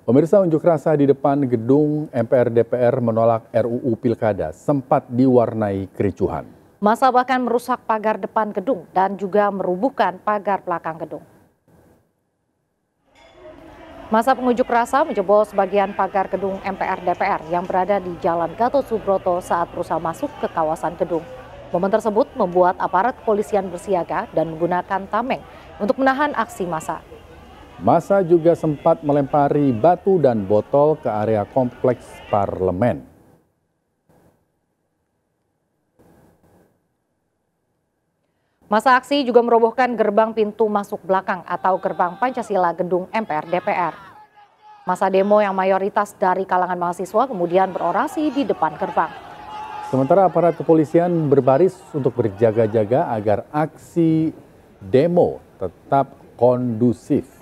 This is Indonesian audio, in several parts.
Pemirsa, unjuk rasa di depan gedung MPR DPR menolak RUU Pilkada sempat diwarnai kericuhan. Massa bahkan merusak pagar depan gedung dan juga merubuhkan pagar belakang gedung. Massa pengunjuk rasa menjebol sebagian pagar gedung MPR DPR yang berada di Jalan Gatot Subroto saat berusaha masuk ke kawasan gedung. Momen tersebut membuat aparat kepolisian bersiaga dan menggunakan tameng untuk menahan aksi massa. Massa juga sempat melempari batu dan botol ke area kompleks parlemen. Massa aksi juga merobohkan gerbang pintu masuk belakang atau gerbang Pancasila gedung MPR DPR. Massa demo yang mayoritas dari kalangan mahasiswa kemudian berorasi di depan gerbang. Sementara aparat kepolisian berbaris untuk berjaga-jaga agar aksi demo tetap kondusif.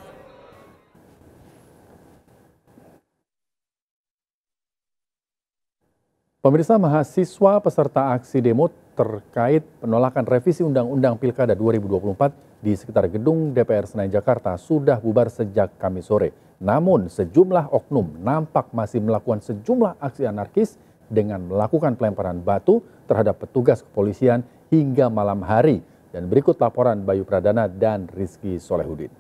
Pemirsa, mahasiswa peserta aksi demo terkait penolakan revisi Undang-Undang Pilkada 2024 di sekitar gedung DPR Senayan Jakarta sudah bubar sejak Kamis sore. Namun sejumlah oknum nampak masih melakukan sejumlah aksi anarkis dengan melakukan pelemparan batu terhadap petugas kepolisian hingga malam hari. Dan berikut laporan Bayu Pradana dan Rizky Solehudin.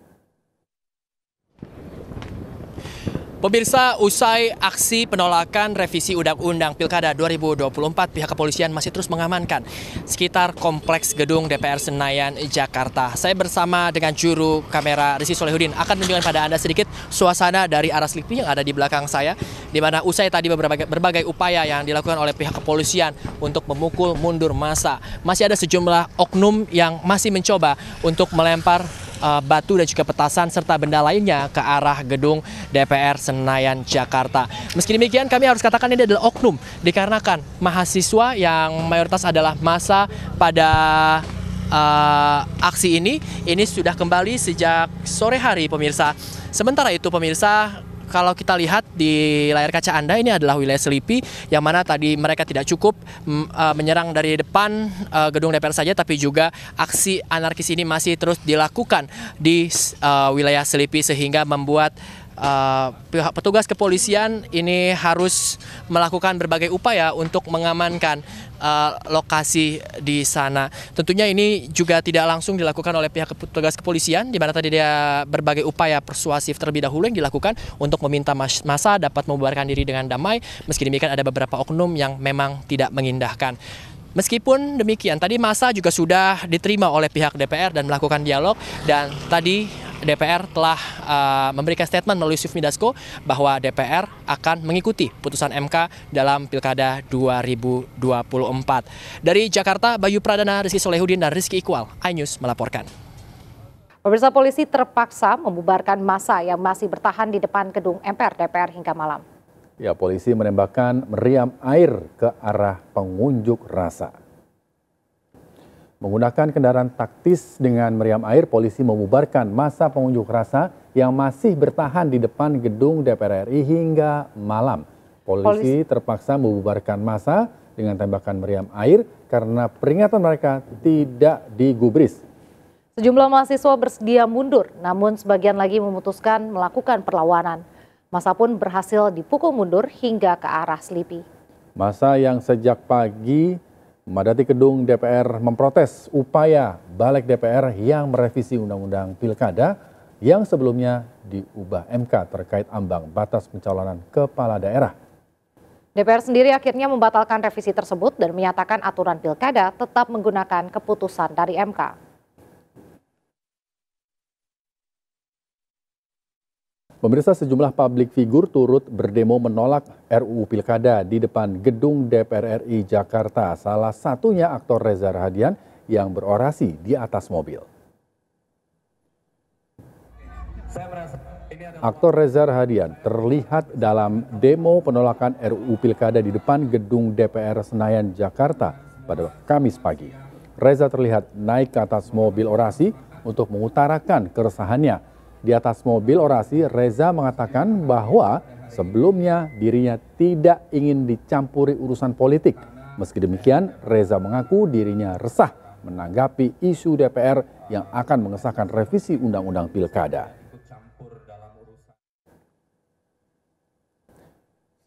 Pemirsa, usai aksi penolakan revisi Undang-Undang Pilkada 2024, pihak kepolisian masih terus mengamankan sekitar kompleks gedung DPR Senayan, Jakarta. Saya bersama dengan juru kamera Rizky Solehudin akan menunjukkan pada Anda sedikit suasana dari arah Slipi yang ada di belakang saya, di mana usai tadi berbagai upaya yang dilakukan oleh pihak kepolisian untuk memukul mundur massa. Masih ada sejumlah oknum yang masih mencoba untuk melempar batu dan juga petasan serta benda lainnya ke arah gedung DPR Senayan, Jakarta. Meski demikian, kami harus katakan ini adalah oknum dikarenakan mahasiswa yang mayoritas adalah massa pada aksi ini sudah kembali sejak sore hari, pemirsa. Sementara itu, pemirsa, kalau kita lihat di layar kaca Anda, ini adalah wilayah Selipi, yang mana tadi mereka tidak cukup menyerang dari depan gedung DPR saja, tapi juga aksi anarkis ini masih terus dilakukan di wilayah Selipi, sehingga membuat pihak petugas kepolisian ini harus melakukan berbagai upaya untuk mengamankan lokasi di sana. Tentunya ini juga tidak langsung dilakukan oleh pihak petugas kepolisian, di mana tadi dia berbagai upaya persuasif terlebih dahulu yang dilakukan untuk meminta massa dapat membubarkan diri dengan damai. Meski demikian, ada beberapa oknum yang memang tidak mengindahkan. Meskipun demikian, tadi massa juga sudah diterima oleh pihak DPR dan melakukan dialog, dan tadi DPR telah memberikan statement melalui Sufmi Dasko bahwa DPR akan mengikuti putusan MK dalam Pilkada 2024. Dari Jakarta, Bayu Pradana, Rizky Solehudin, dan Rizky Iqbal, iNews melaporkan. Pemirsa, polisi terpaksa membubarkan massa yang masih bertahan di depan gedung MPR DPR hingga malam. Ya, polisi menembakkan meriam air ke arah pengunjuk rasa. Menggunakan kendaraan taktis dengan meriam air, polisi membubarkan massa pengunjuk rasa yang masih bertahan di depan gedung DPR RI hingga malam. Polisi terpaksa membubarkan massa dengan tembakan meriam air karena peringatan mereka tidak digubris. Sejumlah mahasiswa bersedia mundur, namun sebagian lagi memutuskan melakukan perlawanan. Massa pun berhasil dipukul mundur hingga ke arah Selipi. Massa yang sejak pagi memadati gedung DPR memprotes upaya balik DPR yang merevisi Undang-Undang Pilkada yang sebelumnya diubah MK terkait ambang batas pencalonan kepala daerah. DPR sendiri akhirnya membatalkan revisi tersebut dan menyatakan aturan Pilkada tetap menggunakan keputusan dari MK. Pemirsa, sejumlah publik figur turut berdemo menolak RUU Pilkada di depan gedung DPR RI Jakarta. Salah satunya aktor Reza Rahadian yang berorasi di atas mobil. Aktor Reza Rahadian terlihat dalam demo penolakan RUU Pilkada di depan gedung DPR Senayan, Jakarta pada Kamis pagi. Reza terlihat naik ke atas mobil orasi untuk mengutarakan keresahannya. Di atas mobil orasi, Reza mengatakan bahwa sebelumnya dirinya tidak ingin dicampuri urusan politik. Meski demikian, Reza mengaku dirinya resah menanggapi isu DPR yang akan mengesahkan revisi Undang-Undang Pilkada.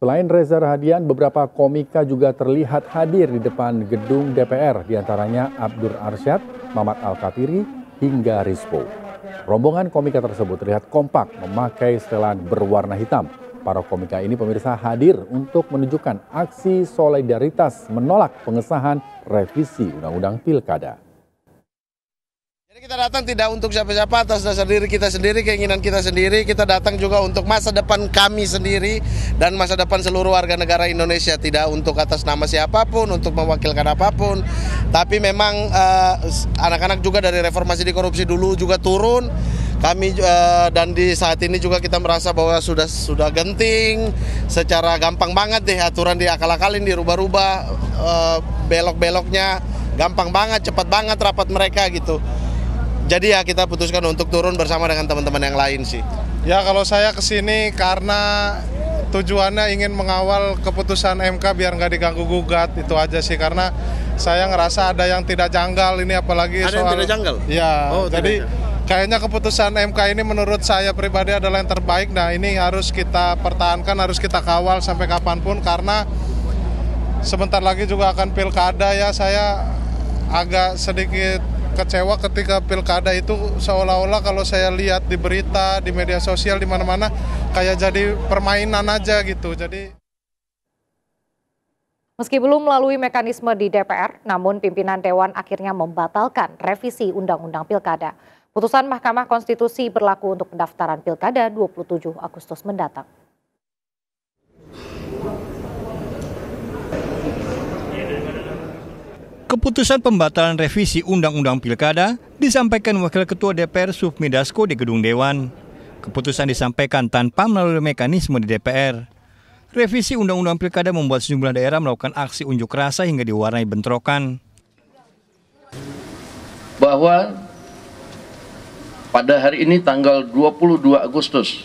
Selain Reza Rahadian, beberapa komika juga terlihat hadir di depan gedung DPR, diantaranya Abdur Arsyad, Mamat Al-Katiri, hingga Rispo. Rombongan komika tersebut terlihat kompak memakai setelan berwarna hitam. Para komika ini pemirsa hadir untuk menunjukkan aksi solidaritas menolak pengesahan revisi Undang-Undang Pilkada. Jadi kita datang tidak untuk siapa-siapa, atas dasar diri kita sendiri, keinginan kita sendiri. Kita datang juga untuk masa depan kami sendiri dan masa depan seluruh warga negara Indonesia. Tidak untuk atas nama siapapun, untuk mewakilkan apapun. Tapi memang anak-anak juga dari reformasi di korupsi dulu juga turun. Kami dan di saat ini juga kita merasa bahwa sudah genting, secara gampang banget deh aturan diakal-akalin, dirubah-rubah, belok-beloknya gampang banget, cepat banget rapat mereka gitu. Jadi ya kita putuskan untuk turun bersama dengan teman-teman yang lain sih. Ya kalau saya kesini karena tujuannya ingin mengawal keputusan MK biar nggak diganggu-gugat, itu aja sih. Karena saya ngerasa ada yang tidak janggal ini, apalagi ada soal... yang tidak janggal? Ya, jadi kayaknya keputusan MK ini menurut saya pribadi adalah yang terbaik. Nah ini harus kita pertahankan, harus kita kawal sampai kapanpun. Karena sebentar lagi juga akan pilkada ya, saya agak sedikit kecewa ketika pilkada itu seolah-olah kalau saya lihat di berita, di media sosial, di mana-mana kayak jadi permainan aja gitu. Jadi meski belum melalui mekanisme di DPR, namun pimpinan Dewan akhirnya membatalkan revisi Undang-Undang Pilkada. Putusan Mahkamah Konstitusi berlaku untuk pendaftaran Pilkada 27 Agustus mendatang. Keputusan pembatalan revisi Undang-Undang Pilkada disampaikan Wakil Ketua DPR Sufmi Dasko di Gedung Dewan. Keputusan disampaikan tanpa melalui mekanisme di DPR. Revisi Undang-Undang Pilkada membuat sejumlah daerah melakukan aksi unjuk rasa hingga diwarnai bentrokan. Bahwa pada hari ini tanggal 22 Agustus,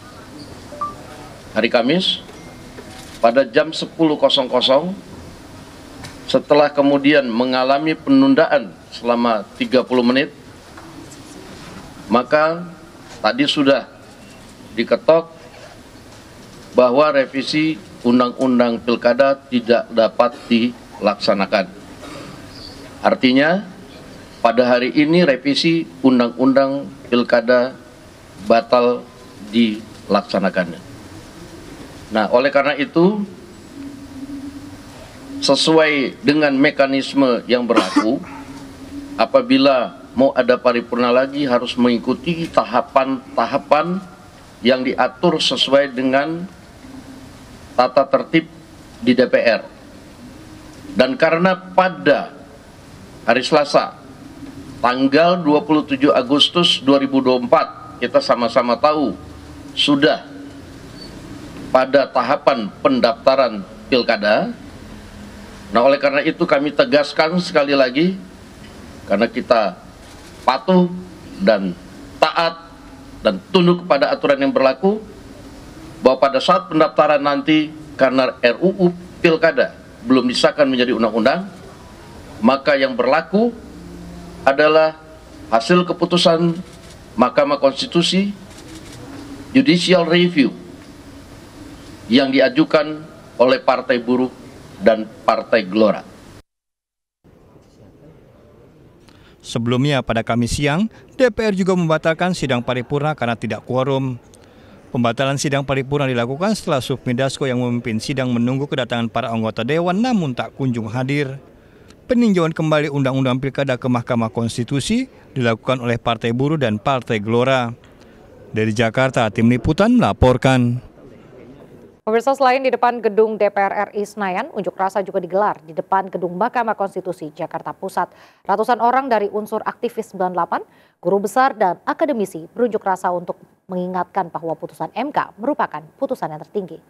hari Kamis, pada jam 10.00, setelah kemudian mengalami penundaan selama 30 menit, maka tadi sudah diketok bahwa revisi Undang-Undang Pilkada tidak dapat dilaksanakan. Artinya, pada hari ini revisi Undang-Undang Pilkada batal dilaksanakannya. Nah, oleh karena itu, sesuai dengan mekanisme yang berlaku, apabila mau ada paripurna lagi harus mengikuti tahapan-tahapan yang diatur sesuai dengan tata tertib di DPR. Dan karena pada hari Selasa, tanggal 27 Agustus 2024, kita sama-sama tahu sudah pada tahapan pendaftaran Pilkada. Nah, oleh karena itu kami tegaskan sekali lagi, karena kita patuh dan taat dan tunduk kepada aturan yang berlaku, bahwa pada saat pendaftaran nanti karena RUU Pilkada belum disahkan menjadi undang-undang, maka yang berlaku adalah hasil keputusan Mahkamah Konstitusi Judicial Review yang diajukan oleh Partai Buruh dan Partai Gelora. Sebelumnya pada Kamis siang, DPR juga membatalkan sidang paripurna karena tidak quorum. Pembatalan sidang paripurna dilakukan setelah Sufmi Dasko yang memimpin sidang menunggu kedatangan para anggota Dewan namun tak kunjung hadir. Peninjauan kembali Undang-Undang Pilkada ke Mahkamah Konstitusi dilakukan oleh Partai Buruh dan Partai Gelora. Dari Jakarta, tim liputan melaporkan. Pemirsa, selain di depan gedung DPR RI Senayan, unjuk rasa juga digelar di depan gedung Mahkamah Konstitusi Jakarta Pusat. Ratusan orang dari unsur aktivis 98, guru besar dan akademisi berunjuk rasa untuk mengingatkan bahwa putusan MK merupakan putusan yang tertinggi.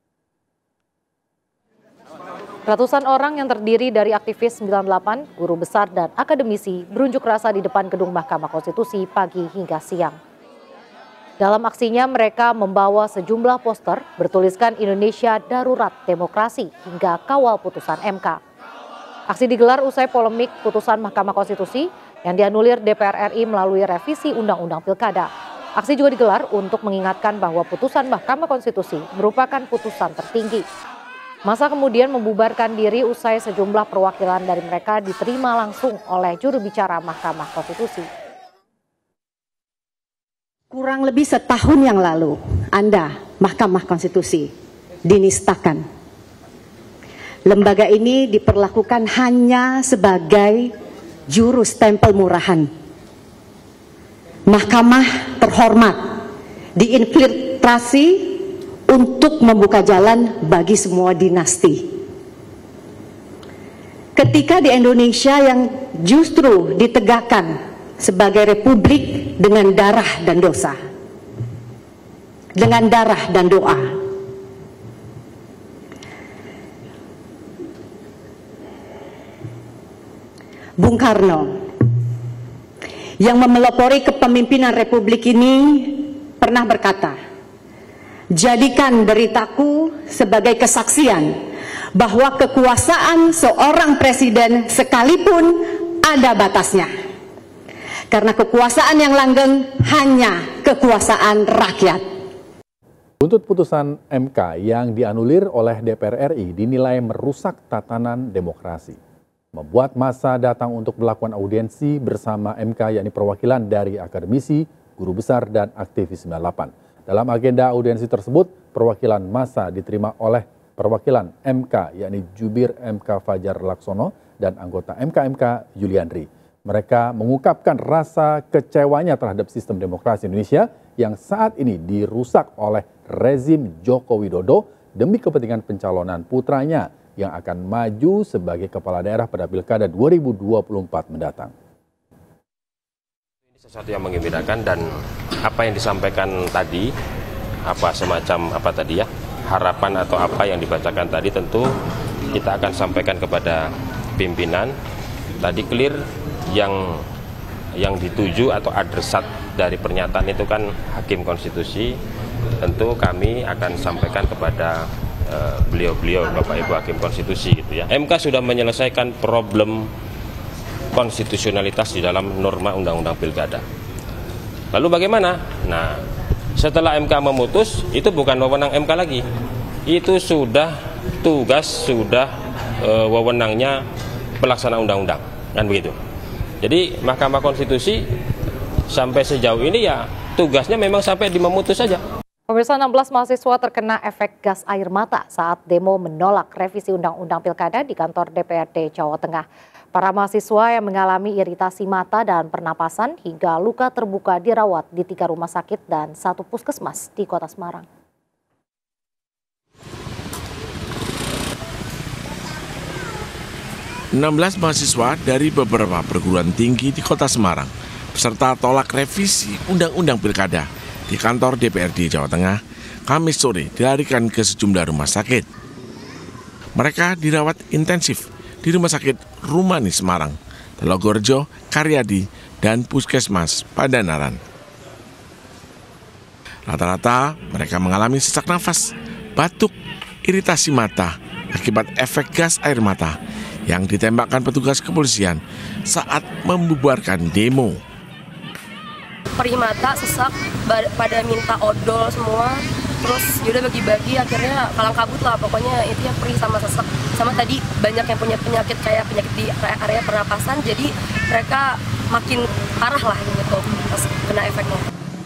Ratusan orang yang terdiri dari aktivis 98, guru besar dan akademisi berunjuk rasa di depan gedung Mahkamah Konstitusi pagi hingga siang. Dalam aksinya mereka membawa sejumlah poster bertuliskan Indonesia Darurat Demokrasi hingga kawal putusan MK. Aksi digelar usai polemik putusan Mahkamah Konstitusi yang dianulir DPR RI melalui revisi Undang-Undang Pilkada. Aksi juga digelar untuk mengingatkan bahwa putusan Mahkamah Konstitusi merupakan putusan tertinggi. Massa kemudian membubarkan diri usai sejumlah perwakilan dari mereka diterima langsung oleh juru bicara Mahkamah Konstitusi. Kurang lebih setahun yang lalu, Anda, Mahkamah Konstitusi, dinistakan. Lembaga ini diperlakukan hanya sebagai juru stempel murahan. Mahkamah terhormat diinfiltrasi untuk membuka jalan bagi semua dinasti. Ketika di Indonesia yang justru ditegakkan sebagai republik dengan darah dan dosa, dengan darah dan doa. Bung Karno yang memelopori kepemimpinan republik ini pernah berkata, "Jadikan deritaku sebagai kesaksian bahwa kekuasaan seorang presiden sekalipun ada batasnya. Karena kekuasaan yang langgeng hanya kekuasaan rakyat." Buntut putusan MK yang dianulir oleh DPR RI dinilai merusak tatanan demokrasi. Membuat massa datang untuk melakukan audiensi bersama MK, yakni perwakilan dari akademisi, guru besar, dan aktivis 98. Dalam agenda audiensi tersebut, perwakilan massa diterima oleh perwakilan MK, yakni Jubir MK Fajar Laksono dan anggota MK Yuliandri. Mereka mengungkapkan rasa kecewanya terhadap sistem demokrasi Indonesia yang saat ini dirusak oleh rezim Joko Widodo demi kepentingan pencalonan putranya yang akan maju sebagai kepala daerah pada Pilkada 2024 mendatang. Ini sesuatu yang menggembirakan, dan apa yang disampaikan tadi, harapan atau apa yang dibacakan tadi tentu kita akan sampaikan kepada pimpinan. Tadi clear yang dituju atau adresat dari pernyataan itu kan Hakim Konstitusi. Tentu kami akan sampaikan kepada beliau-beliau, Bapak Ibu Hakim Konstitusi gitu ya. MK sudah menyelesaikan problem konstitusionalitas di dalam norma Undang-Undang Pilkada. Lalu bagaimana? Nah, setelah MK memutus, itu bukan wewenang MK lagi. Itu sudah tugas, wewenangnya pelaksana undang-undang, kan begitu. Jadi Mahkamah Konstitusi sampai sejauh ini ya tugasnya memang sampai di memutus saja. Pemirsa, 16 mahasiswa terkena efek gas air mata saat demo menolak revisi Undang-Undang Pilkada di kantor DPRD Jawa Tengah. Para mahasiswa yang mengalami iritasi mata dan pernapasan hingga luka terbuka dirawat di 3 rumah sakit dan 1 puskesmas di Kota Semarang. (16) mahasiswa dari beberapa perguruan tinggi di Kota Semarang beserta tolak revisi Undang-Undang Pilkada di kantor DPRD Jawa Tengah, Kamis sore dilarikan ke sejumlah rumah sakit. Mereka dirawat intensif di Rumah Sakit Rumani Semarang, Telogorjo, Karyadi, dan Puskesmas Padanaran. Rata-rata mereka mengalami sesak nafas, batuk, iritasi mata akibat efek gas air mata yang ditembakkan petugas kepolisian saat membubarkan demo. Perih mata, sesak, pada minta odol semua, terus yaudah bagi-bagi, akhirnya kalang kabut lah, pokoknya itu ya perih sama sesak. Sama tadi banyak yang punya penyakit kayak penyakit di area pernapasan, jadi mereka makin parah lah gitu pas kena efeknya.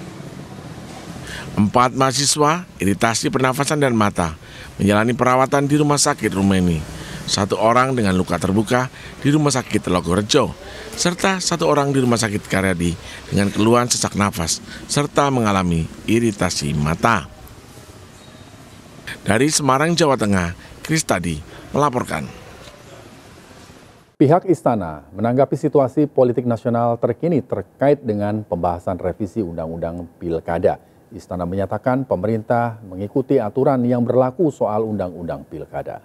4 mahasiswa iritasi pernafasan dan mata menjalani perawatan di Rumah Sakit Rumani. 1 orang dengan luka terbuka di Rumah Sakit Telogorjo, serta 1 orang di Rumah Sakit Karyadi dengan keluhan sesak nafas, serta mengalami iritasi mata. Dari Semarang, Jawa Tengah, Kristadi melaporkan. Pihak Istana menanggapi situasi politik nasional terkini terkait dengan pembahasan revisi Undang-Undang Pilkada. Istana menyatakan pemerintah mengikuti aturan yang berlaku soal Undang-Undang Pilkada.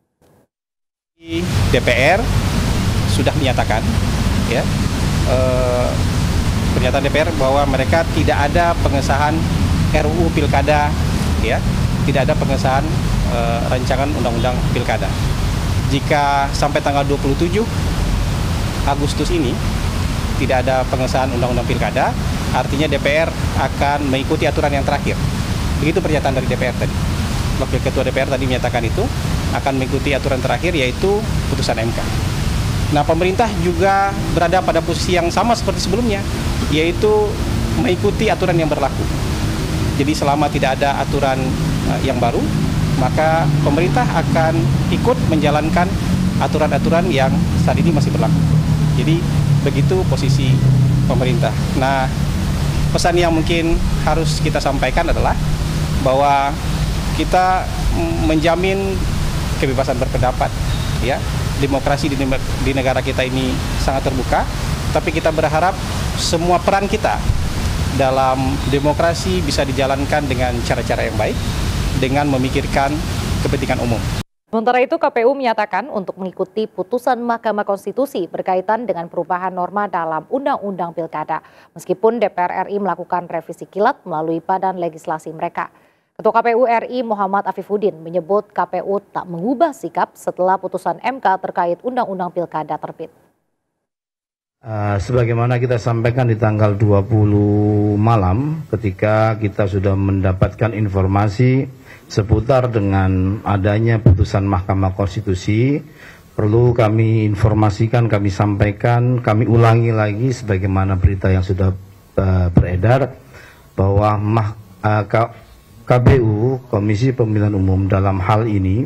DPR sudah menyatakan, ya, pernyataan DPR bahwa mereka tidak ada pengesahan RUU Pilkada, ya, tidak ada pengesahan rancangan Undang-Undang Pilkada. Jika sampai tanggal 27 Agustus ini tidak ada pengesahan Undang-Undang Pilkada, artinya DPR akan mengikuti aturan yang terakhir. Begitu pernyataan dari DPR tadi. Wakil Ketua DPR tadi menyatakan itu akan mengikuti aturan terakhir, yaitu putusan MK. Nah, pemerintah juga berada pada posisi yang sama seperti sebelumnya, yaitu mengikuti aturan yang berlaku. Jadi selama tidak ada aturan yang baru, maka pemerintah akan ikut menjalankan aturan-aturan yang saat ini masih berlaku. Jadi begitu posisi pemerintah. Nah, pesan yang mungkin harus kita sampaikan adalah bahwa kita menjamin kebebasan berpendapat, ya. Demokrasi di negara kita ini sangat terbuka, tapi kita berharap semua peran kita dalam demokrasi bisa dijalankan dengan cara-cara yang baik, dengan memikirkan kepentingan umum. Sementara itu, KPU menyatakan untuk mengikuti putusan Mahkamah Konstitusi berkaitan dengan perubahan norma dalam Undang-Undang Pilkada, meskipun DPR RI melakukan revisi kilat melalui badan legislasi mereka. Ketua KPU RI Muhammad Afifuddin menyebut KPU tak mengubah sikap setelah putusan MK terkait Undang-Undang Pilkada terbit. Sebagaimana kita sampaikan di tanggal 20 malam ketika kita sudah mendapatkan informasi seputar dengan adanya putusan Mahkamah Konstitusi, perlu kami informasikan, kami sampaikan, kami ulangi lagi sebagaimana berita yang sudah beredar bahwa KPU, Komisi Pemilihan Umum dalam hal ini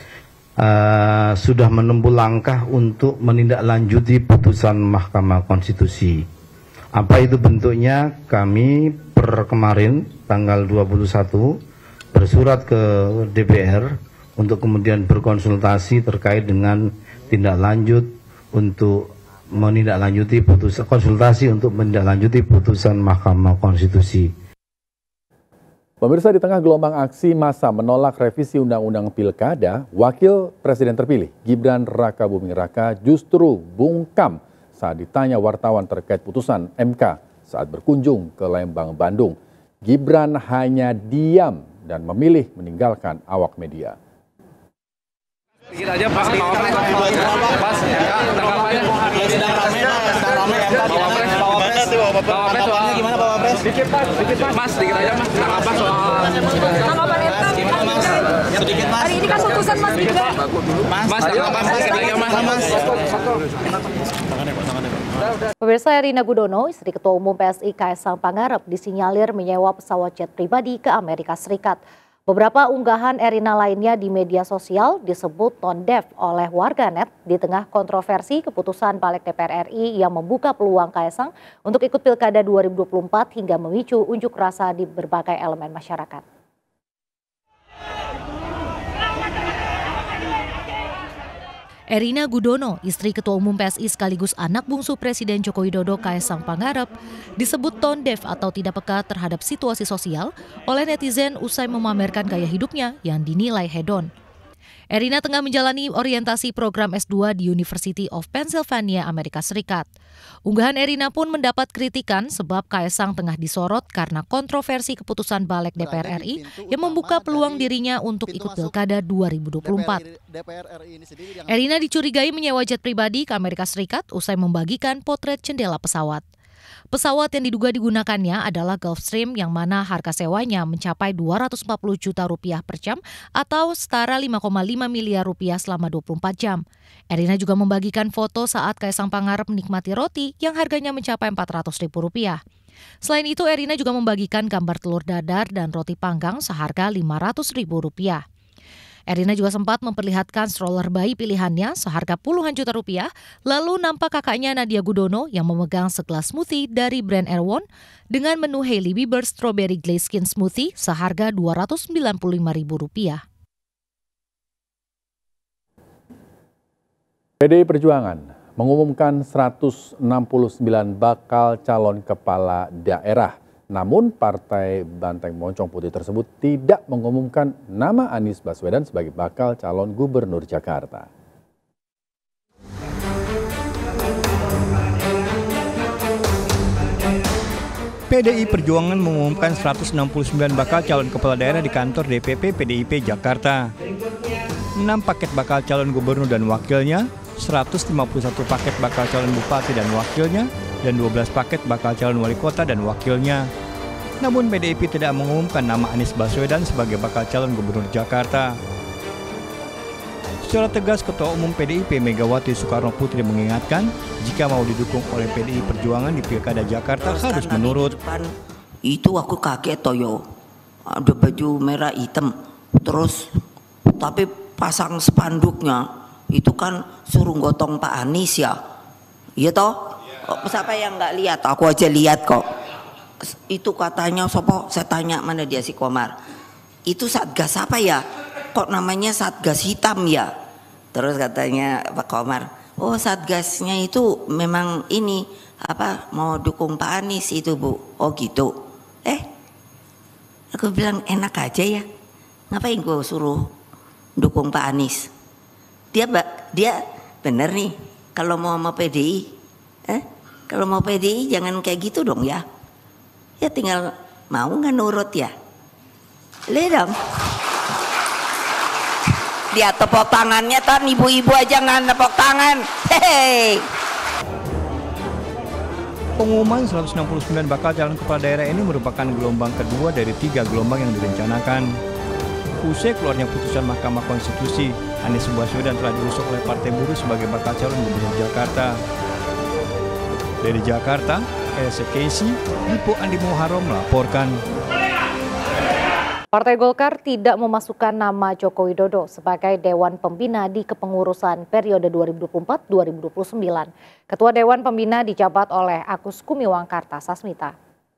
sudah menempuh langkah untuk menindaklanjuti putusan Mahkamah Konstitusi. Apa itu bentuknya? Kami per kemarin tanggal 21 bersurat ke DPR untuk kemudian berkonsultasi terkait dengan tindak lanjut untuk menindaklanjuti putusan Mahkamah Konstitusi. Pemirsa, di tengah gelombang aksi massa menolak revisi Undang-Undang Pilkada, Wakil Presiden terpilih Gibran Rakabuming Raka justru bungkam saat ditanya wartawan terkait putusan MK saat berkunjung ke Lembang, Bandung. Gibran hanya diam dan memilih meninggalkan awak media. Sedikit aja pas ya, tanggapannya sedang rame gimana Pak Wapres? Sedikit Mas, sedikit aja Mas, apa soal tanggapan sedikit Mas. Hari ini kan putusan Mas juga. Mas, Pemirsa, Erina Gudono, istri Ketua Umum PSI Kaesang Pangarep, disinyalir menyewa pesawat jet pribadi ke Amerika Serikat. Beberapa unggahan Erina lainnya di media sosial disebut tone deaf oleh warganet di tengah kontroversi keputusan Balik DPR RI yang membuka peluang Kaesang untuk ikut Pilkada 2024 hingga memicu unjuk rasa di berbagai elemen masyarakat. Erina Gudono, istri Ketua Umum PSI sekaligus anak bungsu Presiden Joko Widodo Kaesang Pangarep, disebut tone deaf atau tidak peka terhadap situasi sosial oleh netizen usai memamerkan gaya hidupnya yang dinilai hedon. Erina tengah menjalani orientasi program S2 di University of Pennsylvania, Amerika Serikat. Unggahan Erina pun mendapat kritikan sebab Kaesang tengah disorot karena kontroversi keputusan Balik DPR RI yang membuka peluang dirinya untuk ikut Pilkada 2024. Erina dicurigai menyewa jet pribadi ke Amerika Serikat usai membagikan potret jendela pesawat. Pesawat yang diduga digunakannya adalah Gulfstream yang mana harga sewanya mencapai 240 juta rupiah per jam atau setara 5,5 miliar rupiah selama 24 jam. Erina juga membagikan foto saat Kaesang Pangarep menikmati roti yang harganya mencapai 400 ribu rupiah. Selain itu, Erina juga membagikan gambar telur dadar dan roti panggang seharga 500 ribu rupiah. Erina juga sempat memperlihatkan stroller bayi pilihannya seharga puluhan juta rupiah, lalu nampak kakaknya Nadia Gudono yang memegang segelas smoothie dari brand Erewhon dengan menu Hailey Bieber Strawberry Glaze Skin Smoothie seharga Rp295.000. PDI Perjuangan mengumumkan 169 bakal calon kepala daerah. Namun Partai Banteng Moncong Putih tersebut tidak mengumumkan nama Anies Baswedan sebagai bakal calon gubernur Jakarta. PDI Perjuangan mengumumkan 169 bakal calon kepala daerah di kantor DPP PDIP Jakarta. 6 paket bakal calon gubernur dan wakilnya 151 paket bakal calon bupati dan wakilnya, dan 12 paket bakal calon wali kota dan wakilnya. Namun PDIP tidak mengumumkan nama Anies Baswedan sebagai bakal calon gubernur Jakarta. Secara tegas, Ketua Umum PDIP Megawati Soekarno Putri mengingatkan, jika mau didukung oleh PDI Perjuangan di Pilkada Jakarta harus menurut. Itu aku kaget toyo, ada baju merah hitam, terus tapi pasang spanduknya itu kan suruh gotong Pak Anies ya, iya toh? Siapa yang nggak lihat? Aku aja lihat kok. Itu katanya sopo, saya tanya mana dia si Komar. Itu Satgas apa ya? Kok namanya Satgas hitam ya? Terus katanya Pak Komar, oh Satgasnya itu memang ini apa mau dukung Pak Anies itu Bu. Oh gitu. Aku bilang enak aja ya. Ngapain gue suruh dukung Pak Anies? Dia bener nih kalau mau PDI. Kalau mau PDI jangan kayak gitu dong ya. Ya tinggal mau nggak nurut ya. Lihat dong. Dia tepuk tangannya kan, ibu-ibu aja nggak tepuk tangan. Hehehe. Pengumuman 169 bakal calon kepala daerah ini merupakan gelombang kedua dari 3 gelombang yang direncanakan. Usai keluarnya putusan Mahkamah Konstitusi, Anies Baswedan telah diusung oleh Partai Buruh sebagai bakal calon gubernur Jakarta. Dari Jakarta, Elsa Casey, Lipo Andi Muharram melaporkan. Partai Golkar tidak memasukkan nama Joko Widodo sebagai Dewan Pembina di kepengurusan periode 2024-2029. Ketua Dewan Pembina dijabat oleh Agus Kumiwang Kartasasmita.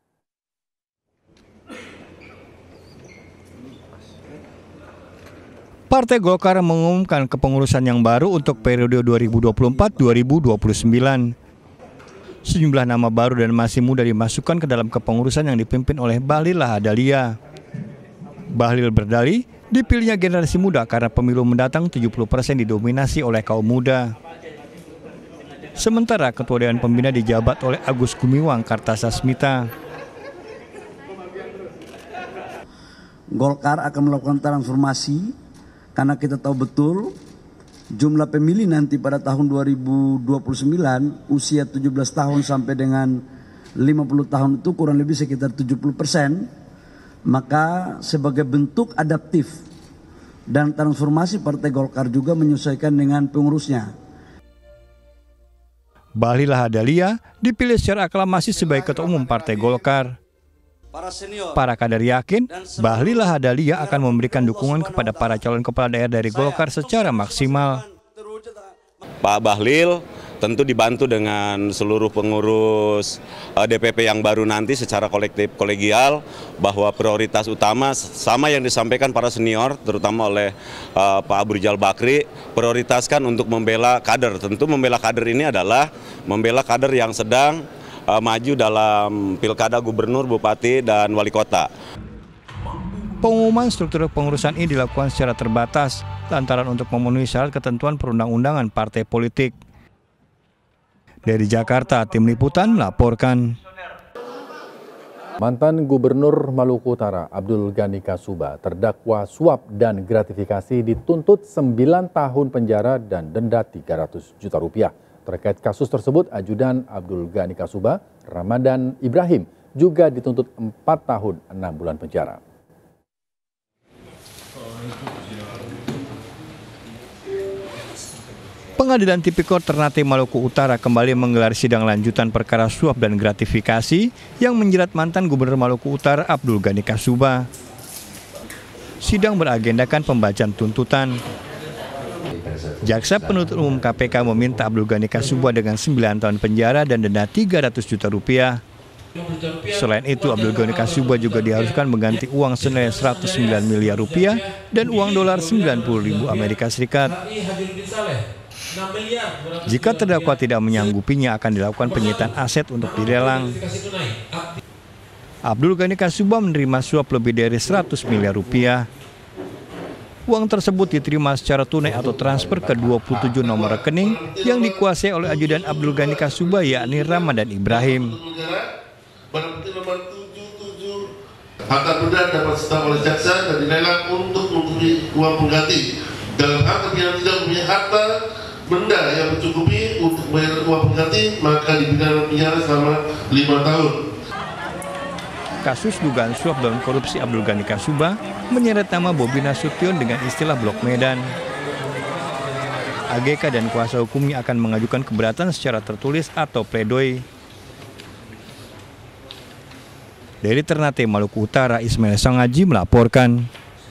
Partai Golkar mengumumkan kepengurusan yang baru untuk periode 2024-2029. Sejumlah nama baru dan masih muda dimasukkan ke dalam kepengurusan yang dipimpin oleh Bahlil Lahadalia. Bahlil berdalih dipilihnya generasi muda karena pemilu mendatang 70% didominasi oleh kaum muda. Sementara Ketua Dewan Pembina dijabat oleh Agus Gumiwang Kartasasmita. Golkar akan melakukan transformasi karena kita tahu betul jumlah pemilih nanti pada tahun 2029 usia 17 tahun sampai dengan 50 tahun itu kurang lebih sekitar 70%. Maka sebagai bentuk adaptif dan transformasi Partai Golkar juga menyesuaikan dengan pengurusnya. Bahlil Lahadalia dipilih secara aklamasi sebagai Ketua Umum Partai Golkar. Para kader yakin Bahlil Lahadalia akan memberikan dukungan kepada para calon kepala daerah dari Golkar secara maksimal. Pak Bahlil tentu dibantu dengan seluruh pengurus DPP yang baru nanti secara kolektif kolegial, bahwa prioritas utama sama yang disampaikan para senior terutama oleh Pak Abu Rizal Bakri, prioritaskan untuk membela kader. Tentu membela kader ini adalah membela kader yang sedang maju dalam pilkada gubernur, bupati, dan wali kota. Pengumuman struktur pengurusan ini dilakukan secara terbatas lantaran untuk memenuhi syarat ketentuan perundang-undangan partai politik. Dari Jakarta, Tim Liputan melaporkan. Mantan Gubernur Maluku Utara Abdul Ghani Kasuba terdakwa suap dan gratifikasi dituntut 9 tahun penjara dan denda 300 juta rupiah. Terkait kasus tersebut, ajudan Abdul Ghani Kasuba, Ramadan Ibrahim, juga dituntut 4 tahun 6 bulan penjara. Pengadilan Tipikor Ternate Maluku Utara kembali menggelar sidang lanjutan perkara suap dan gratifikasi yang menjerat mantan Gubernur Maluku Utara Abdul Ghani Kasuba. Sidang beragendakan pembacaan tuntutan. Jaksa Penuntut Umum KPK meminta Abdul Ghani Kasuba dengan 9 tahun penjara dan denda 300 juta rupiah. Selain itu, Abdul Ghani Kasuba juga diharuskan mengganti uang senilai 109 miliar rupiah dan uang dolar 90.000 Amerika Serikat. Jika terdakwa tidak menyanggupinya, akan dilakukan penyitaan aset untuk dilelang. Abdul Ghani Kasuba menerima suap lebih dari 100 miliar rupiah. Uang tersebut diterima secara tunai atau transfer ke 27 nomor rekening yang dikuasai oleh ajudan Abdul Ghani Kasuba, yakni Ramadan Ibrahim. Harta benda dapat disetor oleh jaksa dan dilelang untuk menutupi uang pengganti. Dalam hal terpidana tidak mempunyai harta benda yang mencukupi untuk bayar uang pengganti, maka dipidana penjara selama 5 tahun. Kasus dugaan suap dan korupsi Abdul Ghani Kasuba menyeret nama Bobi Nasution dengan istilah Blok Medan. AGK dan kuasa hukumnya akan mengajukan keberatan secara tertulis atau pledoi. Dari Ternate, Maluku Utara, Ismail Sangaji melaporkan.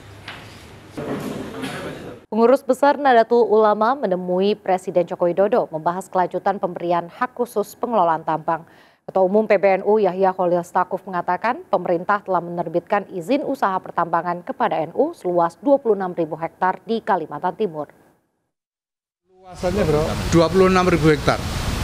Pengurus Besar Nahdlatul Ulama menemui Presiden Joko Widodo membahas kelanjutan pemberian hak khusus pengelolaan tambang. Ketua Umum PBNU Yahya Khalil Stakuf mengatakan pemerintah telah menerbitkan izin usaha pertambangan kepada NU seluas 26.000 hektar di Kalimantan Timur. Luasannya berapa? 26.000 hektar.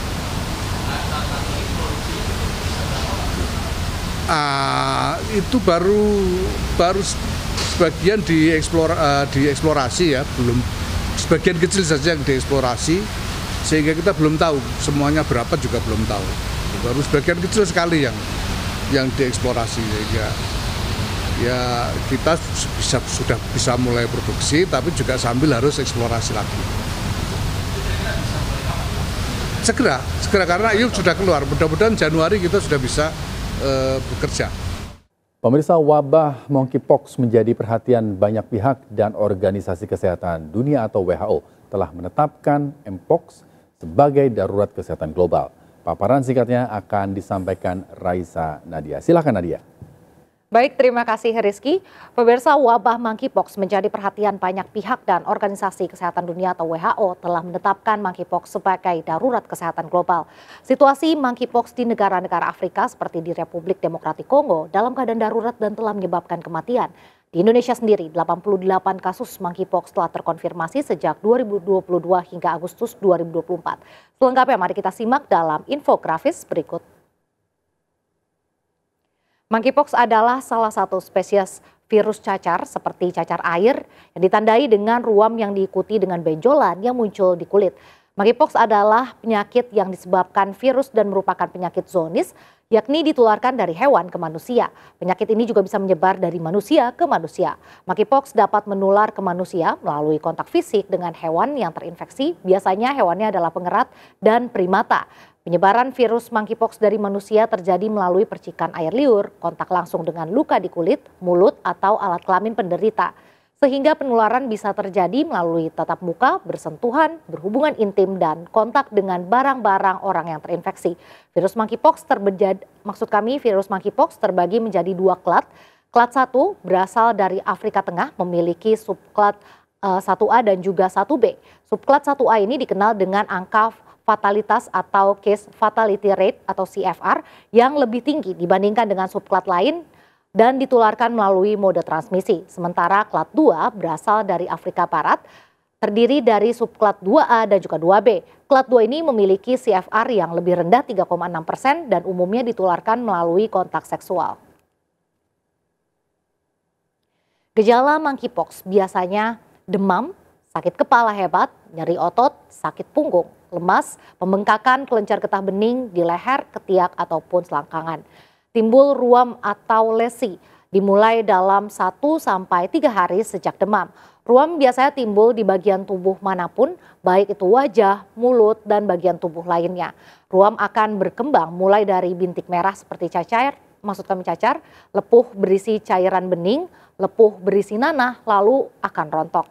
Itu baru sebagian dieksplorasi ya, belum sebagian kecil saja yang dieksplorasi, sehingga kita belum tahu semuanya berapa juga belum tahu. Baru sebagian kecil sekali yang dieksplorasi, sehingga ya kita sudah bisa mulai produksi, tapi juga sambil harus eksplorasi lagi. Segera karena IUP sudah keluar, mudah-mudahan Januari kita sudah bisa bekerja. Pemirsa, wabah monkeypox menjadi perhatian banyak pihak dan Organisasi Kesehatan Dunia atau WHO telah menetapkan Mpox sebagai darurat kesehatan global. Paparan singkatnya akan disampaikan Raisa Nadia. Silakan Nadia. Baik, terima kasih Rizky. Pemirsa, wabah monkeypox menjadi perhatian banyak pihak dan Organisasi Kesehatan Dunia atau WHO telah menetapkan monkeypox sebagai darurat kesehatan global. Situasi monkeypox di negara-negara Afrika seperti di Republik Demokratik Kongo dalam keadaan darurat dan telah menyebabkan kematian. Di Indonesia sendiri, 88 kasus monkeypox telah terkonfirmasi sejak 2022 hingga Agustus 2024. Selengkapnya mari kita simak dalam infografis berikut. Monkeypox adalah salah satu spesies virus cacar seperti cacar air yang ditandai dengan ruam yang diikuti dengan benjolan yang muncul di kulit. Monkeypox adalah penyakit yang disebabkan virus dan merupakan penyakit zoonis, yakni ditularkan dari hewan ke manusia. Penyakit ini juga bisa menyebar dari manusia ke manusia. Monkeypox dapat menular ke manusia melalui kontak fisik dengan hewan yang terinfeksi. Biasanya hewannya adalah pengerat dan primata. Penyebaran virus monkeypox dari manusia terjadi melalui percikan air liur, kontak langsung dengan luka di kulit, mulut, atau alat kelamin penderita. Sehingga penularan bisa terjadi melalui tatap muka, bersentuhan, berhubungan intim, dan kontak dengan barang-barang orang yang terinfeksi. Virus monkeypox terbagi menjadi dua klat. Klat 1 berasal dari Afrika Tengah, memiliki subklat 1A dan juga 1B. Subklat 1A ini dikenal dengan angka fatalitas atau case fatality rate atau CFR yang lebih tinggi dibandingkan dengan subklat lain dan ditularkan melalui mode transmisi. Sementara klat 2 berasal dari Afrika Barat, terdiri dari subklat 2A dan juga 2B. Klat 2 ini memiliki CFR yang lebih rendah 3,6% dan umumnya ditularkan melalui kontak seksual. Gejala monkeypox biasanya demam, sakit kepala hebat, nyeri otot, sakit punggung, lemas, pembengkakan kelenjar getah bening di leher, ketiak, ataupun selangkangan. Timbul ruam atau lesi, dimulai dalam 1-3 hari sejak demam. Ruam biasanya timbul di bagian tubuh manapun, baik itu wajah, mulut, dan bagian tubuh lainnya. Ruam akan berkembang mulai dari bintik merah seperti cacar, lepuh berisi cairan bening, lepuh berisi nanah, lalu akan rontok.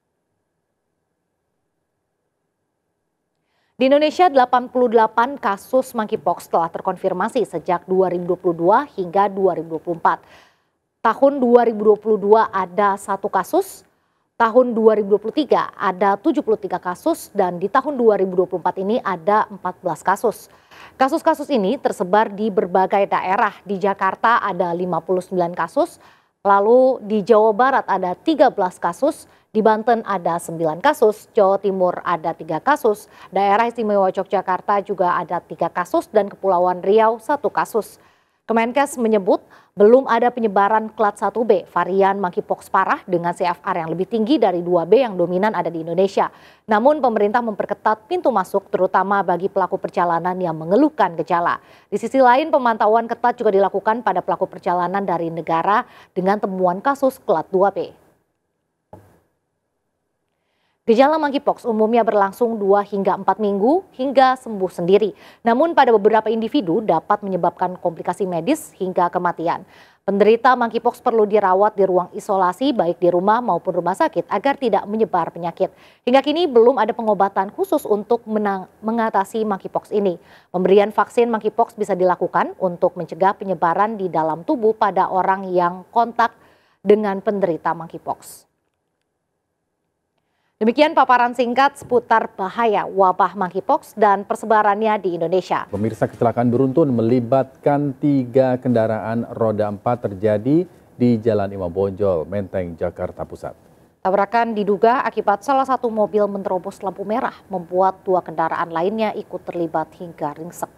Di Indonesia, 88 kasus monkeypox telah terkonfirmasi sejak 2022 hingga 2024. Tahun 2022 ada 1 kasus, tahun 2023 ada 73 kasus, dan di tahun 2024 ini ada 14 kasus. Kasus-kasus ini tersebar di berbagai daerah. Di Jakarta ada 59 kasus, lalu di Jawa Barat ada 13 kasus, di Banten ada 9 kasus, Jawa Timur ada 3 kasus, Daerah Istimewa Yogyakarta juga ada 3 kasus, dan Kepulauan Riau 1 kasus. Kemenkes menyebut belum ada penyebaran klat 1B, varian monkeypox parah dengan CFR yang lebih tinggi dari 2B yang dominan ada di Indonesia. Namun pemerintah memperketat pintu masuk terutama bagi pelaku perjalanan yang mengeluhkan gejala. Di sisi lain, pemantauan ketat juga dilakukan pada pelaku perjalanan dari negara dengan temuan kasus klat 2B. Gejala monkeypox umumnya berlangsung 2 hingga 4 minggu hingga sembuh sendiri. Namun pada beberapa individu dapat menyebabkan komplikasi medis hingga kematian. Penderita monkeypox perlu dirawat di ruang isolasi baik di rumah maupun rumah sakit agar tidak menyebar penyakit. Hingga kini belum ada pengobatan khusus untuk mengatasi monkeypox ini. Pemberian vaksin monkeypox bisa dilakukan untuk mencegah penyebaran di dalam tubuh pada orang yang kontak dengan penderita monkeypox. Demikian paparan singkat seputar bahaya wabah monkeypox dan persebarannya di Indonesia. Pemirsa, kecelakaan beruntun melibatkan 3 kendaraan roda 4 terjadi di Jalan Imam Bonjol, Menteng, Jakarta Pusat. Tabrakan diduga akibat salah satu mobil menerobos lampu merah, membuat 2 kendaraan lainnya ikut terlibat hingga ringsek.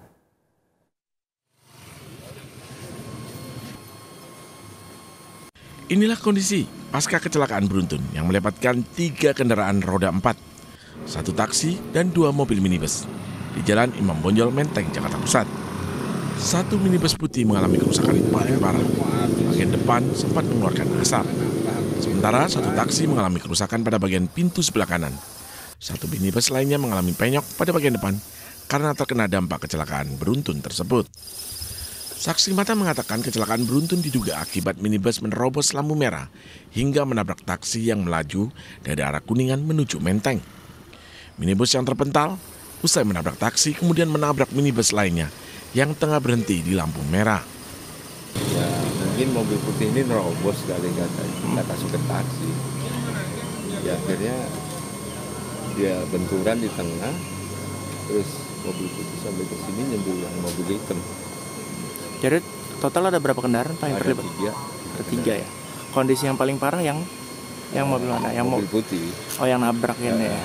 Inilah kondisi pasca kecelakaan beruntun yang melibatkan 3 kendaraan roda 4, 1 taksi dan 2 mobil minibus di Jalan Imam Bonjol, Menteng, Jakarta Pusat. 1 minibus putih mengalami kerusakan paling parah, bagian depan sempat mengeluarkan asap. Sementara 1 taksi mengalami kerusakan pada bagian pintu sebelah kanan. 1 minibus lainnya mengalami penyok pada bagian depan karena terkena dampak kecelakaan beruntun tersebut. Saksi mata mengatakan kecelakaan beruntun diduga akibat minibus menerobos lampu merah hingga menabrak taksi yang melaju dari arah Kuningan menuju Menteng. Minibus yang terpental usai menabrak taksi kemudian menabrak minibus lainnya yang tengah berhenti di lampu merah. Ya, mungkin mobil putih ini nerobos kali kata supir taksi. Ya akhirnya dia benturan di tengah, terus mobil putih sampai ke sini nyembul yang mobil hitam. Jadi total ada berapa kendaraan Pak yang terlibat? 3 ya. Kondisi yang paling parah yang mobil mana? Yang mobil putih. Oh, yang nabrak ini ya.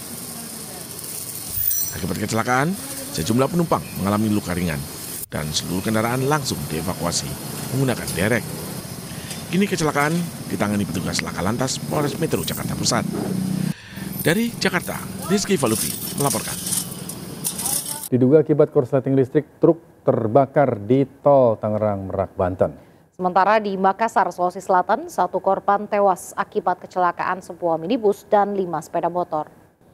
Akibat kecelakaan, sejumlah penumpang mengalami luka ringan dan seluruh kendaraan langsung dievakuasi menggunakan derek. Kini kecelakaan ditangani petugas Laka Lantas Polres Metro Jakarta Pusat. Dari Jakarta, Rizky Valupi melaporkan. Diduga akibat korsleting listrik, truk terbakar di tol Tangerang Merak, Banten. Sementara di Makassar, Sulawesi Selatan, 1 korban tewas akibat kecelakaan sebuah minibus dan 5 sepeda motor.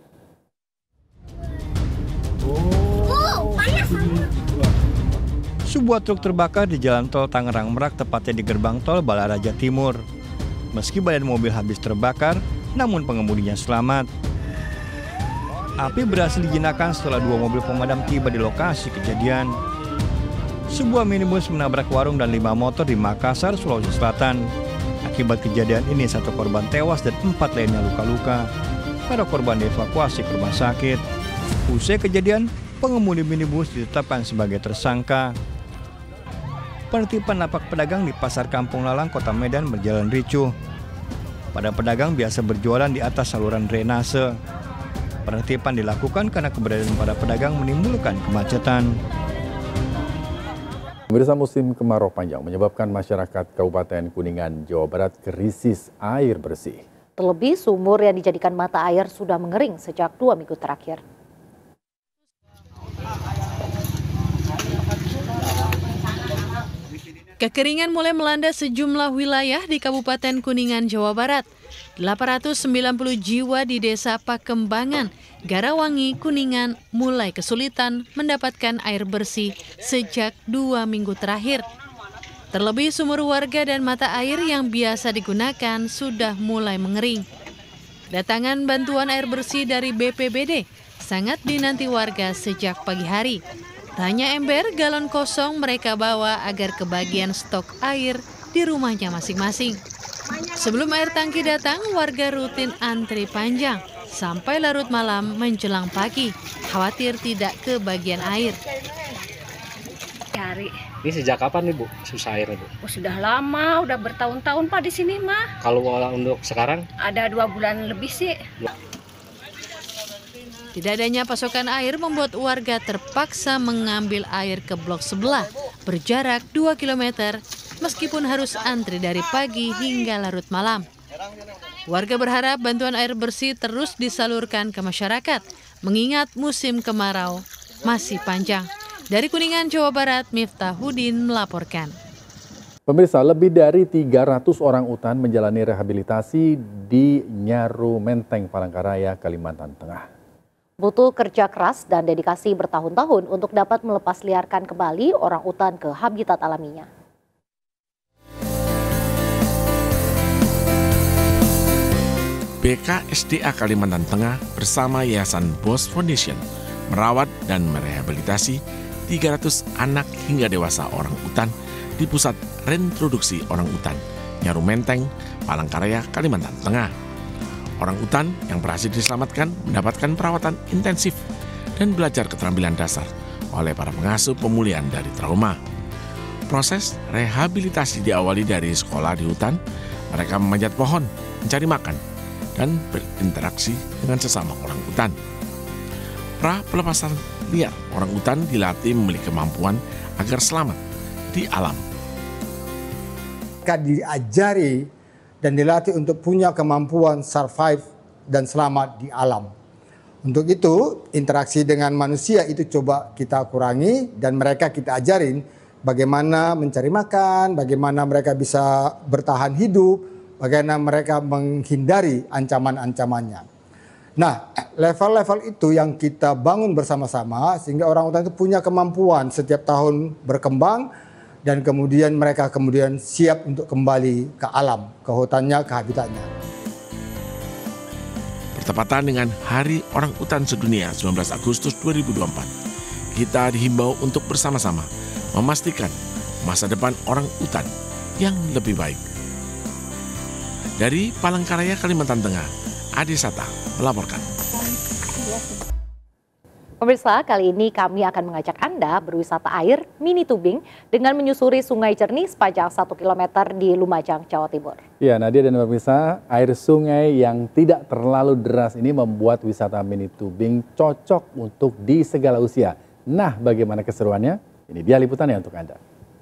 Sebuah truk terbakar di jalan tol Tangerang Merak, tepatnya di gerbang tol Balaraja Timur. Meski badan mobil habis terbakar, namun pengemudinya selamat. Api berhasil dijinakan setelah 2 mobil pemadam tiba di lokasi kejadian. Sebuah minibus menabrak warung dan 5 motor di Makassar, Sulawesi Selatan. Akibat kejadian ini 1 korban tewas dan 4 lainnya luka-luka. Para korban dievakuasi ke rumah sakit. Usai kejadian, pengemudi minibus ditetapkan sebagai tersangka. Penertiban lapak pedagang di Pasar Kampung Lalang, Kota Medan berjalan ricuh. Para pedagang biasa berjualan di atas saluran drainase. Penertiban dilakukan karena keberadaan para pedagang menimbulkan kemacetan. Pemirsa, musim kemarau panjang menyebabkan masyarakat Kabupaten Kuningan, Jawa Barat krisis air bersih. Terlebih sumur yang dijadikan mata air sudah mengering sejak 2 minggu terakhir. Kekeringan mulai melanda sejumlah wilayah di Kabupaten Kuningan, Jawa Barat. 890 jiwa di Desa Pakembangan, Garawangi, Kuningan mulai kesulitan mendapatkan air bersih sejak 2 minggu terakhir. Terlebih sumur warga dan mata air yang biasa digunakan sudah mulai mengering. Datangan bantuan air bersih dari BPBD sangat dinanti warga sejak pagi hari. Tanya ember galon kosong mereka bawa agar kebagian stok air di rumahnya masing-masing. Sebelum air tangki datang, warga rutin antri panjang sampai larut malam menjelang pagi, khawatir tidak kebagian air. Cari. Ini sejak kapan nih Bu susah air Bu? Oh, sudah lama, udah bertahun-tahun Pak di sini mah. Kalau untuk sekarang? Ada 2 bulan lebih sih. Tidak adanya pasokan air membuat warga terpaksa mengambil air ke blok sebelah berjarak 2 km meskipun harus antri dari pagi hingga larut malam. Warga berharap bantuan air bersih terus disalurkan ke masyarakat mengingat musim kemarau masih panjang. Dari Kuningan, Jawa Barat, Miftahudin melaporkan. Pemirsa, lebih dari 300 orang utan menjalani rehabilitasi di Nyaru Menteng, Palangkaraya, Kalimantan Tengah. Butuh kerja keras dan dedikasi bertahun-tahun untuk dapat melepasliarkan kembali orang utan ke habitat alaminya. BKSDA Kalimantan Tengah bersama Yayasan BOS Foundation merawat dan merehabilitasi 300 anak hingga dewasa orang utan di Pusat Reintroduksi Orang Utan, Nyaru Menteng, Palangkaraya, Kalimantan Tengah. Orang utan yang berhasil diselamatkan mendapatkan perawatan intensif dan belajar keterampilan dasar oleh para pengasuh pemulihan dari trauma. Proses rehabilitasi diawali dari sekolah di hutan, mereka memanjat pohon, mencari makan, dan berinteraksi dengan sesama orang utan. Pra pelepasan liar orang utan dilatih memiliki kemampuan agar selamat di alam. Mereka diajari dan dilatih untuk punya kemampuan survive dan selamat di alam. Untuk itu, interaksi dengan manusia itu coba kita kurangi dan mereka kita ajarin bagaimana mencari makan, bagaimana mereka bisa bertahan hidup, bagaimana mereka menghindari ancaman-ancamannya. Nah, level-level itu yang kita bangun bersama-sama sehingga orang utan itu punya kemampuan setiap tahun berkembang dan kemudian mereka siap untuk kembali ke alam, ke hutannya, ke habitatnya. Bertepatan dengan Hari Orang Utan Sedunia 19 Agustus 2024, kita dihimbau untuk bersama-sama memastikan masa depan orang utan yang lebih baik. Dari Palangkaraya, Kalimantan Tengah, Adi Sata melaporkan. Pemirsa, kali ini kami akan mengajak Anda berwisata air mini tubing dengan menyusuri sungai jernih sepanjang 1 km di Lumajang, Jawa Timur. Ya, Nadia dan pemirsa, air sungai yang tidak terlalu deras ini membuat wisata mini tubing cocok untuk di segala usia. Nah, bagaimana keseruannya? Ini dia liputannya untuk Anda.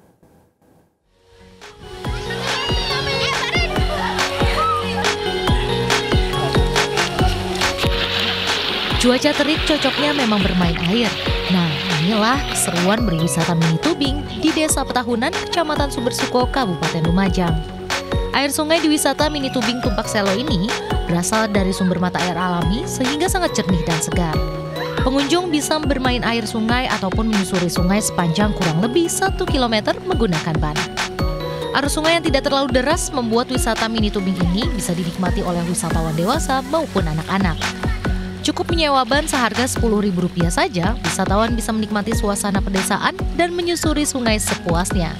Cuaca terik cocoknya memang bermain air. Nah, inilah keseruan berwisata mini tubing di Desa Petahunan, Kecamatan Sumbersuko, Kabupaten Lumajang. Air sungai di wisata mini tubing Tumpak Selo ini berasal dari sumber mata air alami sehingga sangat jernih dan segar. Pengunjung bisa bermain air sungai ataupun menyusuri sungai sepanjang kurang lebih 1 km menggunakan ban. Arus sungai yang tidak terlalu deras membuat wisata mini tubing ini bisa dinikmati oleh wisatawan dewasa maupun anak-anak. Cukup menyewa ban seharga Rp10.000 saja, wisatawan bisa menikmati suasana pedesaan dan menyusuri sungai sepuasnya.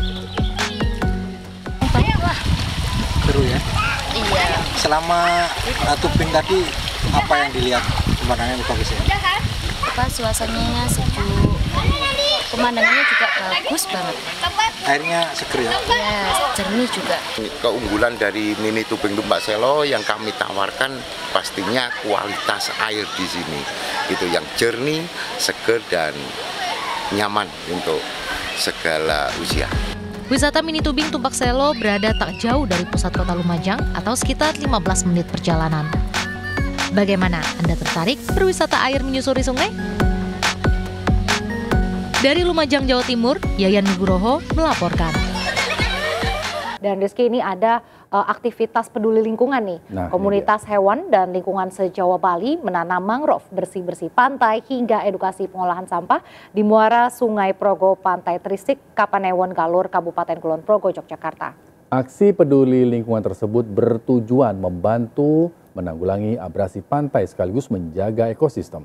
Seru ya? Iya. Selama tubing tadi, apa yang dilihat pemandangannya bagus ya? Suasananya sejuk, pemandangannya juga bagus banget. Airnya seger ya? Iya, jernih juga. Keunggulan dari mini tubing Tumpak Selo yang kami tawarkan pastinya kualitas air di sini. Itu yang jernih, seger, dan nyaman untuk segala usia. Wisata mini tubing Tumpak Selo berada tak jauh dari pusat kota Lumajang atau sekitar 15 menit perjalanan. Bagaimana? Anda tertarik berwisata air menyusuri sungai? Dari Lumajang, Jawa Timur, Yayan Nugroho melaporkan. Dan Rizky, ini ada aktivitas peduli lingkungan nih. Komunitas hewan dan lingkungan se-Jawa Bali menanam mangrove, bersih-bersih pantai hingga edukasi pengolahan sampah di muara Sungai Progo, Pantai Trisik, Kapanewon, Galur, Kabupaten Kulon Progo, Yogyakarta. Aksi peduli lingkungan tersebut bertujuan membantu menanggulangi abrasi pantai sekaligus menjaga ekosistem.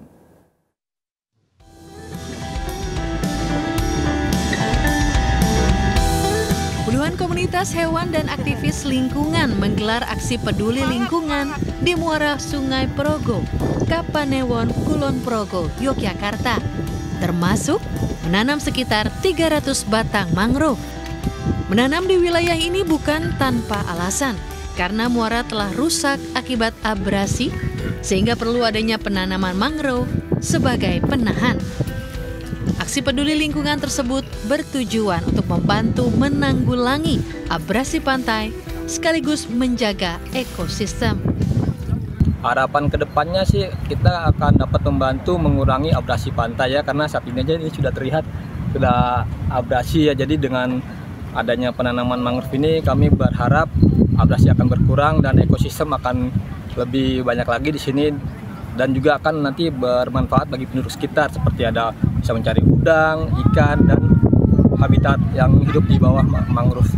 Puluhan komunitas hewan dan aktivis lingkungan menggelar aksi peduli lingkungan di muara Sungai Progo, Kapanewon, Kulon Progo, Yogyakarta, termasuk menanam sekitar 300 batang mangrove. Menanam di wilayah ini bukan tanpa alasan, karena muara telah rusak akibat abrasi, sehingga perlu adanya penanaman mangrove sebagai penahan. Aksi peduli lingkungan tersebut bertujuan untuk membantu menanggulangi abrasi pantai sekaligus menjaga ekosistem. Harapan kedepannya sih kita akan dapat membantu mengurangi abrasi pantai ya, karena saat ini aja ini sudah terlihat sudah abrasi ya. Jadi dengan adanya penanaman mangrove ini kami berharap abrasi akan berkurang dan ekosistem akan lebih banyak lagi di sini, dan juga akan nanti bermanfaat bagi penduduk sekitar, seperti ada bisa mencari udang, ikan, dan habitat yang hidup di bawah mangrove.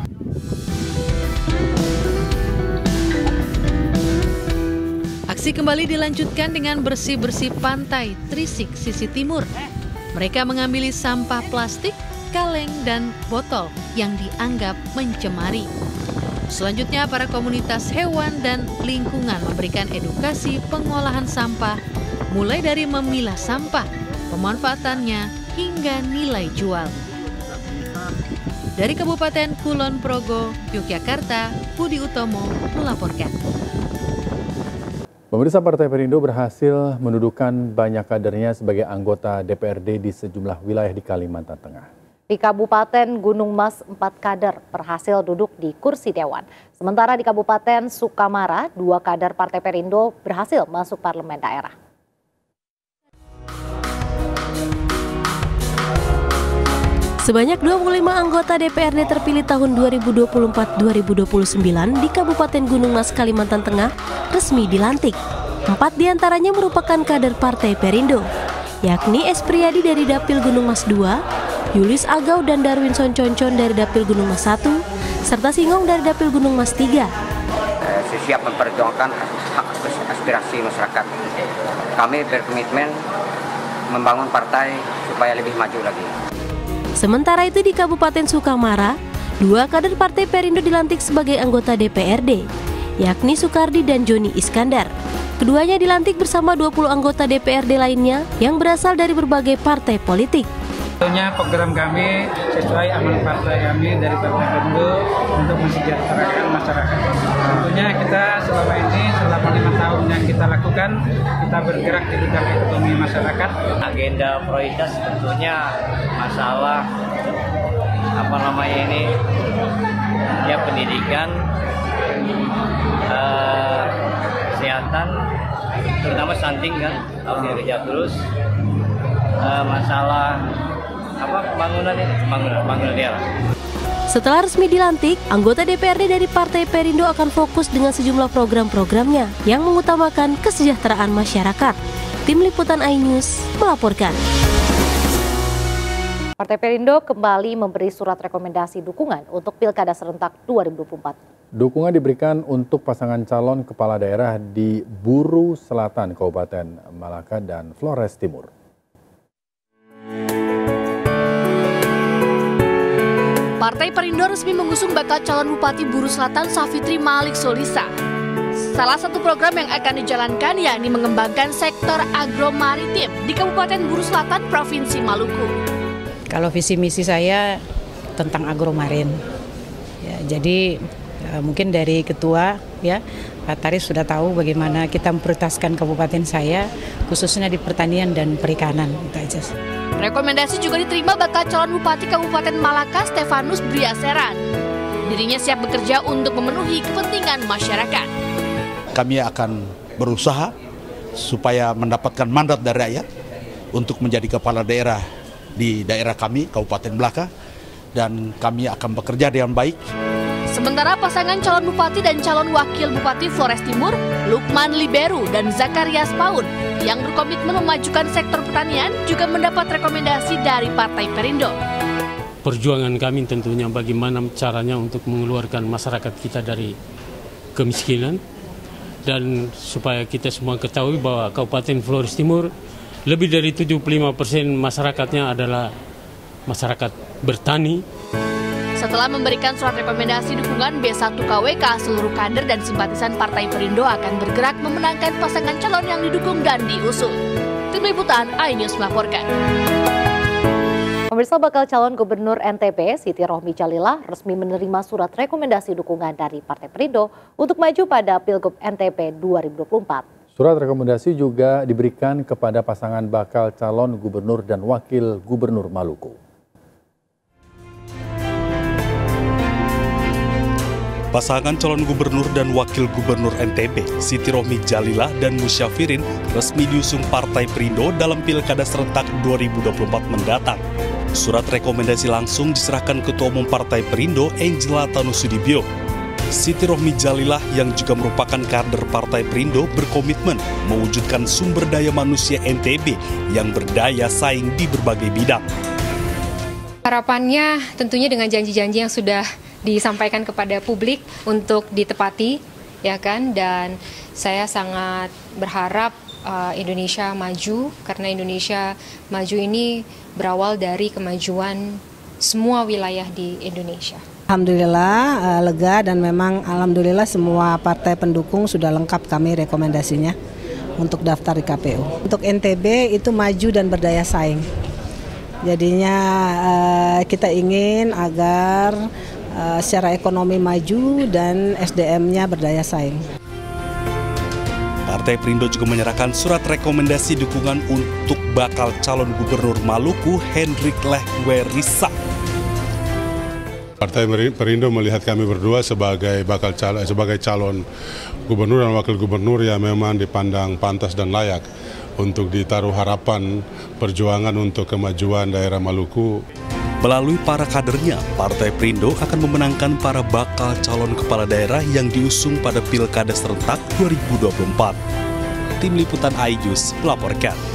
Aksi kembali dilanjutkan dengan bersih-bersih pantai Trisik sisi timur. Mereka mengambil sampah plastik, kaleng, dan botol yang dianggap mencemari. Selanjutnya, para komunitas hewan dan lingkungan memberikan edukasi pengolahan sampah, mulai dari memilah sampah, pemanfaatannya, hingga nilai jual. Dari Kabupaten Kulon Progo, Yogyakarta, Budi Utomo melaporkan. Pemirsa, Partai Perindo berhasil mendudukan banyak kadernya sebagai anggota DPRD di sejumlah wilayah di Kalimantan Tengah. Di Kabupaten Gunung Mas, 4 kader berhasil duduk di kursi dewan. Sementara di Kabupaten Sukamara, 2 kader Partai Perindo berhasil masuk parlemen daerah. Sebanyak 25 anggota DPRD terpilih tahun 2024-2029 di Kabupaten Gunung Mas, Kalimantan Tengah resmi dilantik. 4 diantaranya merupakan kader Partai Perindo, yakni Espriyadi dari Dapil Gunung Mas 2, Julius Agau dan Darwinson Concon dari Dapil Gunung Mas 1, serta Singong dari Dapil Gunung Mas 3. Siap memperjuangkan hak aspirasi masyarakat. Kami berkomitmen membangun partai supaya lebih maju lagi. Sementara itu di Kabupaten Sukamara, 2 kader Partai Perindo dilantik sebagai anggota DPRD, yakni Sukardi dan Joni Iskandar. Keduanya dilantik bersama 20 anggota DPRD lainnya yang berasal dari berbagai partai politik. Tentunya program kami sesuai amanat partai kami dari Partai Perindo untuk mensejahterakan masyarakat. Tentunya kita selama ini, selama 5 tahun yang kita lakukan, kita bergerak di bidang ekonomi masyarakat. Agenda prioritas tentunya masalah ya pendidikan, kesehatan, terutama stunting kan, harus kerja terus, masalah pembangunan daerah. Setelah resmi dilantik, anggota DPRD dari Partai Perindo akan fokus dengan sejumlah program-programnya yang mengutamakan kesejahteraan masyarakat. Tim Liputan iNews melaporkan. Partai Perindo kembali memberi surat rekomendasi dukungan untuk Pilkada serentak 2024. Dukungan diberikan untuk pasangan calon kepala daerah di Buru Selatan, Kabupaten Malaka dan Flores Timur. Partai Perindo resmi mengusung bakal calon Bupati Buru Selatan Safitri Malik Solisa. Salah satu program yang akan dijalankan yakni mengembangkan sektor agromaritim di Kabupaten Buru Selatan, Provinsi Maluku. Kalau visi misi saya tentang agromarin, ya, jadi mungkin dari ketua ya Pak Taris sudah tahu bagaimana kita memprioritaskan kabupaten saya khususnya di pertanian dan perikanan, itu aja. Rekomendasi juga diterima bakal calon Bupati Kabupaten Malaka Stefanus Briaseran. Dirinya siap bekerja untuk memenuhi kepentingan masyarakat. Kami akan berusaha supaya mendapatkan mandat dari rakyat untuk menjadi kepala daerah di daerah kami, Kabupaten Malaka, dan kami akan bekerja dengan baik. Sementara pasangan calon Bupati dan calon Wakil Bupati Flores Timur, Lukman Liberu dan Zakarias Paun, yang berkomitmen memajukan sektor pertanian juga mendapat rekomendasi dari Partai Perindo. Perjuangan kami tentunya bagaimana caranya untuk mengeluarkan masyarakat kita dari kemiskinan, dan supaya kita semua ketahui bahwa Kabupaten Flores Timur lebih dari 75% masyarakatnya adalah masyarakat bertani. Setelah memberikan surat rekomendasi dukungan B1 KWK, seluruh kader dan simpatisan Partai Perindo akan bergerak memenangkan pasangan calon yang didukung dan diusung. Tim Liputan iNews melaporkan. Pemirsa, bakal calon Gubernur NTB Siti Rohmi Jalilah resmi menerima surat rekomendasi dukungan dari Partai Perindo untuk maju pada Pilgub NTB 2024. Surat rekomendasi juga diberikan kepada pasangan bakal calon gubernur dan wakil gubernur Maluku. Pasangan calon gubernur dan wakil gubernur NTB, Siti Rohmi Jalilah dan Musyafirin resmi diusung Partai Perindo dalam Pilkada serentak 2024 mendatang. Surat rekomendasi langsung diserahkan Ketua Umum Partai Perindo Angela Tanusudibio. Siti Rohmi Jalilah yang juga merupakan kader Partai Perindo berkomitmen mewujudkan sumber daya manusia NTB yang berdaya saing di berbagai bidang. Harapannya tentunya dengan janji-janji yang sudah disampaikan kepada publik untuk ditepati, ya kan? Dan saya sangat berharap Indonesia maju, karena Indonesia maju ini berawal dari kemajuan semua wilayah di Indonesia. Alhamdulillah lega, dan memang alhamdulillah semua partai pendukung sudah lengkap kami rekomendasinya untuk daftar di KPU. Untuk NTB itu maju dan berdaya saing. Jadinya kita ingin agar secara ekonomi maju dan SDM-nya berdaya saing. Partai Perindo juga menyerahkan surat rekomendasi dukungan untuk bakal calon gubernur Maluku Hendrik Lehwerisa. Partai Perindo melihat kami berdua sebagai calon gubernur dan wakil gubernur yang memang dipandang pantas dan layak untuk ditaruh harapan perjuangan untuk kemajuan daerah Maluku. Melalui para kadernya, Partai Perindo akan memenangkan para bakal calon kepala daerah yang diusung pada Pilkada serentak 2024. Tim Liputan iJus melaporkan.